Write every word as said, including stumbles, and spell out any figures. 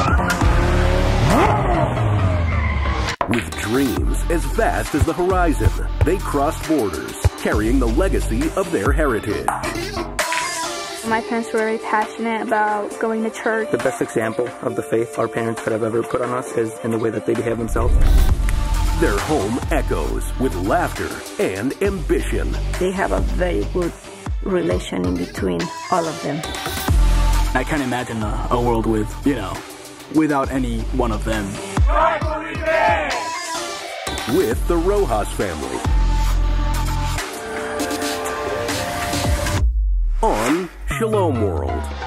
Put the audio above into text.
With dreams as vast as the horizon, they crossed borders, carrying the legacy of their heritage. My parents were very passionate about going to church. The best example of the faith our parents could have ever put on us is in the way that they behave themselves. Their home echoes with laughter and ambition. They have a very good relation in between all of them. I can't imagine a, a world with, you know, without any one of them. With the Rojas family. On Shalom World.